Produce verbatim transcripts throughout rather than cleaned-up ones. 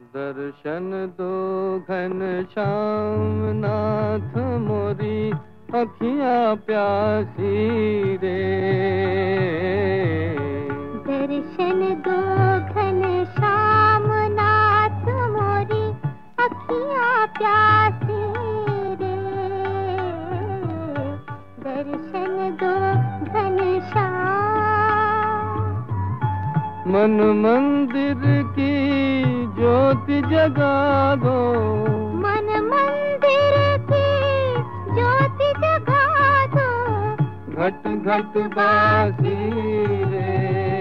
दर्शन दो घन श्याम नाथ मोरी अखियाँ प्यासी रे। दर्शन दो घन श्याम नाथ मोरी अखियाँ प्यासी रे। दर्शन दो घन श्याम। मन मंदिर की ज्योति जगा दो। मन मंदिर की ज्योति जगा दो। घट घट बासी रे।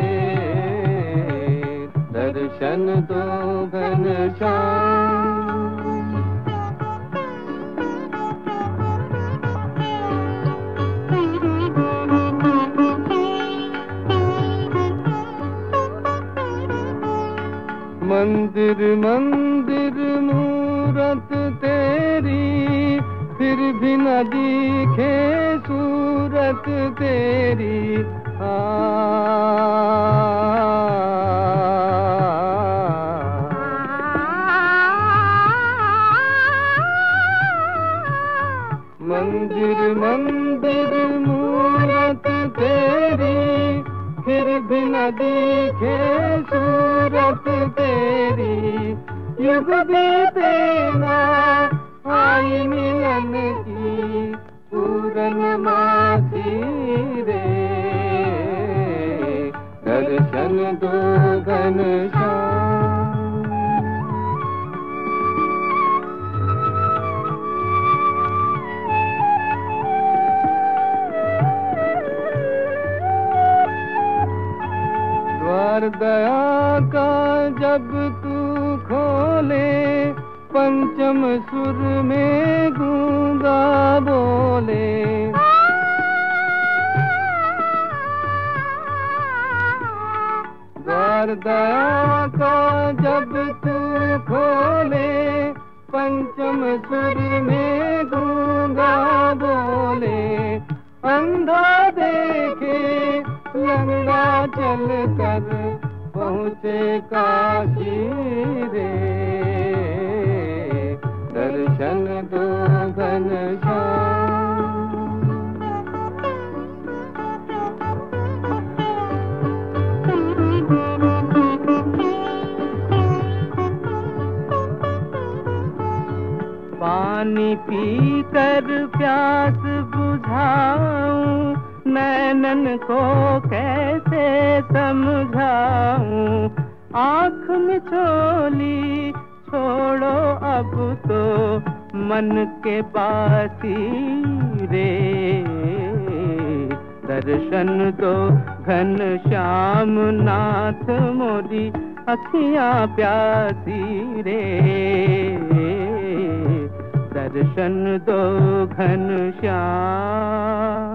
दर्शन दो घन श्याम। मंदिर मंदिर मूरत तेरी, फिर भी न दिखे सूरत तेरी। आ मंदिर मंदिर मूरत तेरी, फिर भी न दिखे सूरत तेरी। युग बीते ना आई मिलन की पूर्णमासी रे। दर्शन दो घन श्याम। द्वार दया का जब तू खोले, पंचम सुर में गूंगा बोले। द्वार दया का जब तू खोले, पंचम सुर में गूंगा बोले। अंधा देखे लंगड़ा चल कर पहुँचे काशी रे। दर्शन दो घन श्याम। पानी पी कर प्यास बुझाऊं, नैनन को कैसे समझाऊं। आँख में झोली छोड़ो अब तो मन के बासी रे। दर्शन दो घन श्याम नाथ मोरी अखियाँ प्यासी रे। दर्शन दो घन श्याम।